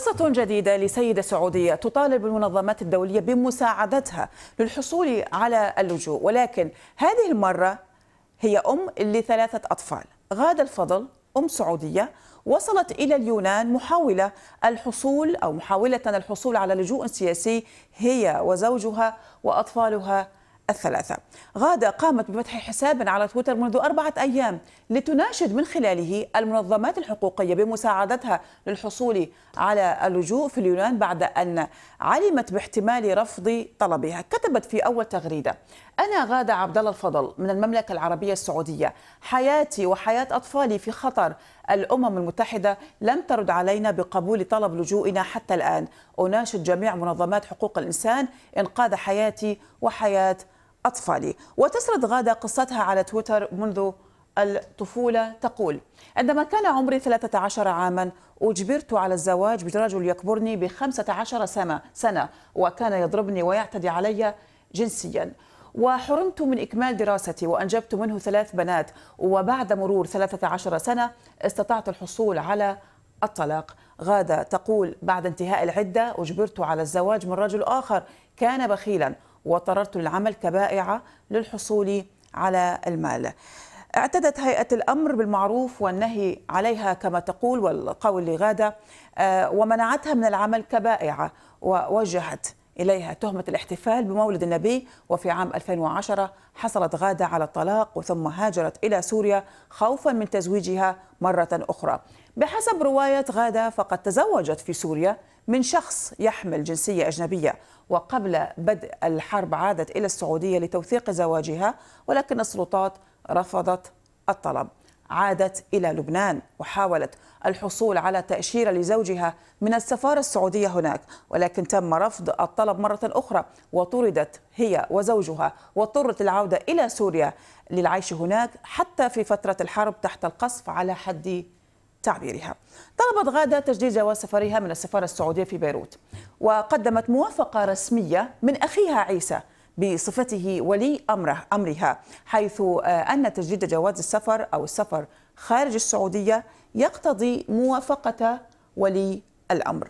قصة جديدة لسيدة سعودية تطالب المنظمات الدولية بمساعدتها للحصول على اللجوء، ولكن هذه المرة هي أم لثلاثة أطفال. غادة الفضل أم سعودية وصلت إلى اليونان محاولة الحصول على لجوء سياسي هي وزوجها وأطفالها الثلاثة. غادة قامت بفتح حساب على تويتر منذ 4 أيام لتناشد من خلاله المنظمات الحقوقية بمساعدتها للحصول على اللجوء في اليونان بعد أن علمت باحتمال رفض طلبها. كتبت في أول تغريدة: أنا غادة عبد الله الفضل من المملكة العربية السعودية، حياتي وحياة أطفالي في خطر. الأمم المتحدة لم ترد علينا بقبول طلب لجوئنا حتى الآن. أناشد جميع منظمات حقوق الإنسان إنقاذ حياتي وحياة أطفالي. وتسرد غادة قصتها على تويتر منذ الطفولة. تقول: عندما كان عمري 13 عاما أجبرت على الزواج برجل يكبرني ب15 سنة وكان يضربني ويعتدي علي جنسيا، وحرمت من إكمال دراستي وأنجبت منه 3 بنات، وبعد مرور 13 سنة استطعت الحصول على الطلاق. غادة تقول: بعد انتهاء العدة أجبرت على الزواج من رجل آخر كان بخيلا واضطررت للعمل كبائعة للحصول على المال. اعتدت هيئة الأمر بالمعروف والنهي عليها كما تقول والقول لغادة، ومنعتها من العمل كبائعة، ووجهت إليها تهمة الاحتفال بمولد النبي. وفي عام 2010 حصلت غادة على الطلاق ثم هاجرت إلى سوريا خوفا من تزويجها مرة أخرى. بحسب رواية غادة فقد تزوجت في سوريا من شخص يحمل جنسية أجنبية، وقبل بدء الحرب عادت إلى السعودية لتوثيق زواجها، ولكن السلطات رفضت الطلب. عادت إلى لبنان وحاولت الحصول على تأشيرة لزوجها من السفارة السعودية هناك، ولكن تم رفض الطلب مرة أخرى، وطردت هي وزوجها واضطرت العودة إلى سوريا للعيش هناك حتى في فترة الحرب تحت القصف على حد تعبيرها. طلبت غادة تجديد جواز سفرها من السفارة السعودية في بيروت، وقدمت موافقة رسمية من أخيها عيسى بصفته ولي أمرها، حيث أن تجديد جواز السفر أو السفر خارج السعودية يقتضي موافقة ولي الأمر.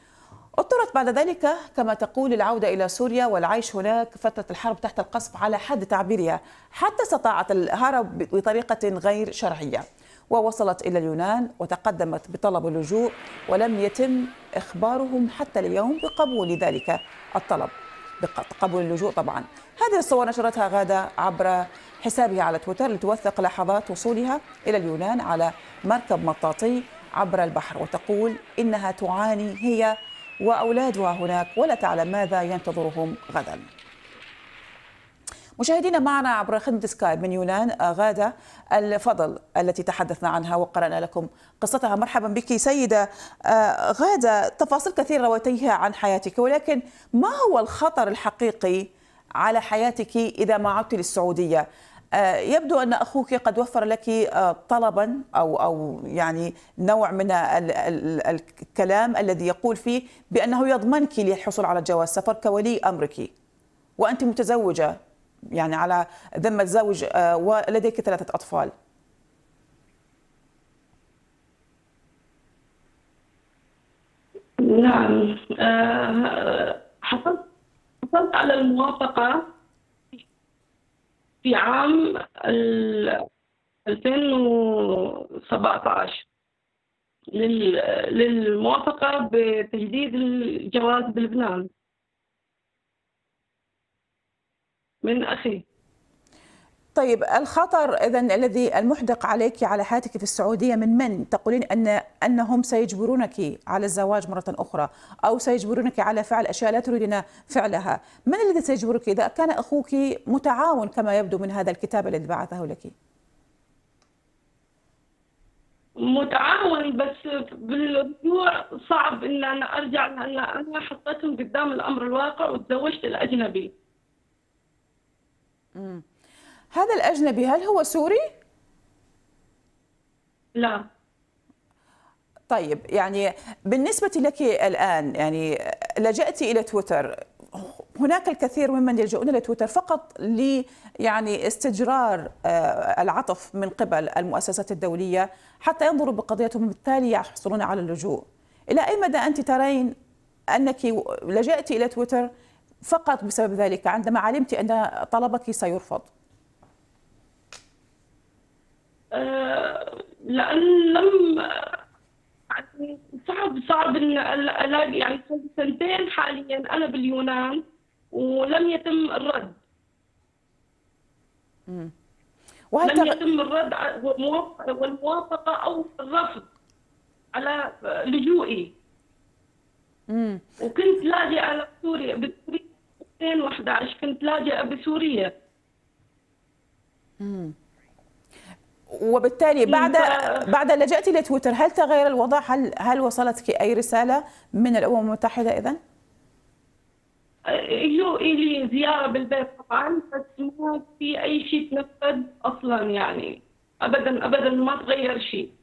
اضطرت بعد ذلك كما تقول العودة إلى سوريا والعيش هناك فترة الحرب تحت القصف على حد تعبيرها، حتى استطاعت الهرب بطريقة غير شرعية، ووصلت إلى اليونان وتقدمت بطلب اللجوء، ولم يتم إخبارهم حتى اليوم بقبول ذلك الطلب، بقبول اللجوء طبعا. هذه الصور نشرتها غادة عبر حسابها على تويتر لتوثق لحظات وصولها إلى اليونان على مركب مطاطي عبر البحر، وتقول إنها تعاني هي وأولادها هناك ولا تعلم ماذا ينتظرهم غدا. مشاهدينا، معنا عبر خدمة سكايب من يونان غادة الفضل التي تحدثنا عنها وقرأنا لكم قصتها. مرحبا بك سيدة غادة. تفاصيل كثيرة رويتيها عن حياتك، ولكن ما هو الخطر الحقيقي على حياتك إذا ما عدت للسعودية؟ يبدو أن أخوك قد وفر لك طلبا أو يعني نوع من الكلام الذي يقول فيه بأنه يضمنك للحصول على جواز سفر كولي أمرك، وأنت متزوجة يعني على ذمة زوج ولديك 3 أطفال. نعم، حصلت على الموافقة في عام 2017 للموافقة بتجديد الجواز بلبنان من أخي. طيب، الخطر إذن الذي المحدق عليك على حياتك في السعودية من تقولين أنهم سيجبرونك على الزواج مرة أخرى أو سيجبرونك على فعل أشياء لا تريدين فعلها؟ من الذي سيجبرك إذا كان أخوك متعاون كما يبدو من هذا الكتاب الذي بعثه لك؟ متعاون، بس بالرجوع صعب إن أنا أرجع، لأن أنا حطيتهم قدام الأمر الواقع وتزوجت الأجنبي. هذا الأجنبي هل هو سوري؟ لا. طيب، يعني بالنسبة لك الآن يعني لجأت إلى تويتر، هناك الكثير ممن يلجؤون إلى تويتر فقط يعني استجرار العطف من قبل المؤسسات الدولية حتى ينظروا بقضيتهم، بالتالي يحصلون على اللجوء. إلى أي مدى أنت ترين أنك لجأت إلى تويتر فقط بسبب ذلك عندما علمت أن طلبك سيرفض؟ لأن لم يعني صعب إن ألاقي، يعني سنتين حاليا أنا باليونان ولم يتم الرد. لم يتم الرد والموافقة أو الرفض على لجوئي. وكنت لاجئة على سوريا بسوريا 2011، كنت لاجئة بسوريا. وبالتالي بعد لجأتي لتويتر هل تغير الوضع؟ هل وصلتك أي رسالة من الأمم المتحدة إذن؟ اجوا الي زياره بالبيت طبعا، بس ما في اي شيء تنفذ اصلا، يعني ابدا ابدا ما تغير شيء.